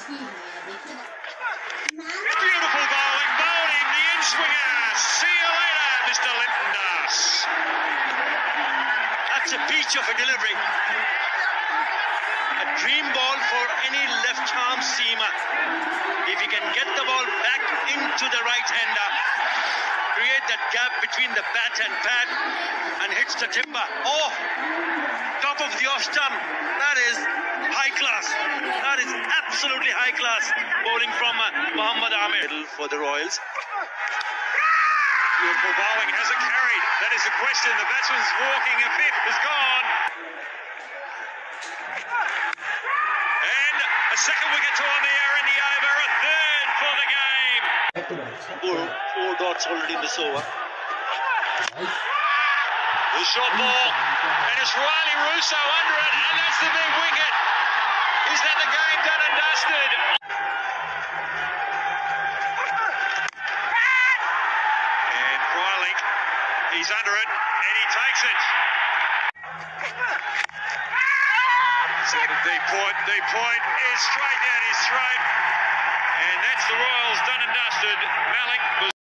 Beautiful bowling, bowled him, the in-swinger. See you later, Mr. Linton Das. That's a peach of a delivery. A dream ball for any left-arm seamer. If he can get the ball back into the right-hander, create that gap between the bat and pad, and hits the timber. Oh, top of the off stump. That is high class. That is absolutely high class bowling from Mohammad Amir for the Royals. Beautiful bowling, has it carried? That is the question. The batsman's walking, a fifth is gone. And a second wicket to on the air in the over, a third for the game. Four dots already in this over. The short ball, and it's Riley Russo under it, and that's the big wicket. Is that the game done and dusted? And Riley, he's under it, and he takes it. So the point is straight down his throat, and that's the Royals done and dusted. Malik was